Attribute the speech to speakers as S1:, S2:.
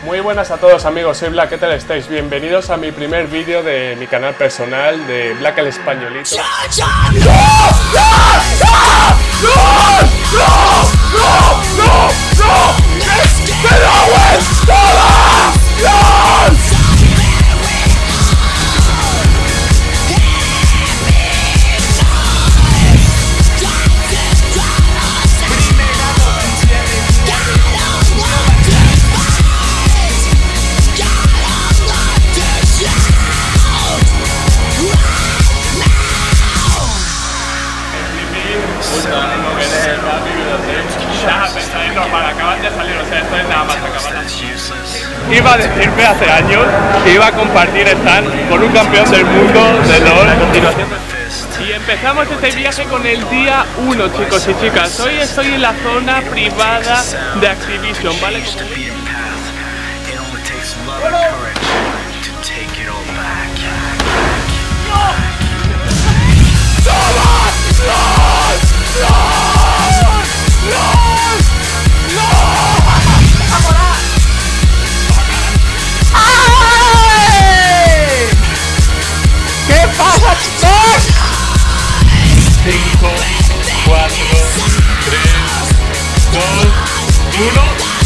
S1: Muy buenas a todos amigos, soy Black, ¿qué tal estáis? Bienvenidos a mi primer vídeo de mi canal personal de Black el Españolito. Acaban de salir, o sea, esto es nada más acabar. Iba a decirme hace años que iba a compartir stand con un campeón del mundo de LoL a continuación. Y empezamos este viaje con el día 1, chicos y chicas. Hoy estoy en la zona privada de Activision, ¿vale? ¿Qué pasa, chicos? 5, 4, 3, 2, 1.